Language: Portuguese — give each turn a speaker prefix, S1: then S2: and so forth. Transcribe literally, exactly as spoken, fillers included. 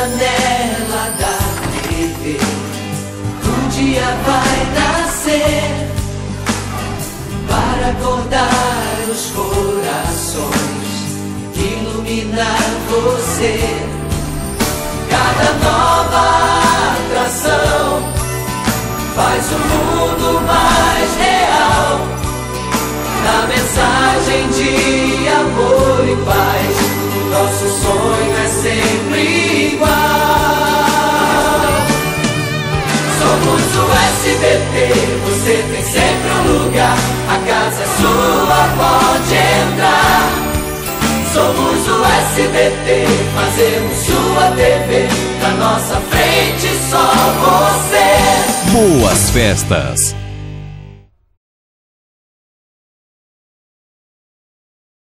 S1: janela da T V. Um dia vai nascer para acordar os corações, iluminar você. Cada nova atração faz o mundo mais real. Na mensagem de amor e paz, nosso sonho é sempre igual. Somos o S B T, você tem sempre um lugar. A casa é sua, pode entrar. Somos o S B T, fazemos sua T V. Na nossa frente só você.
S2: Boas festas!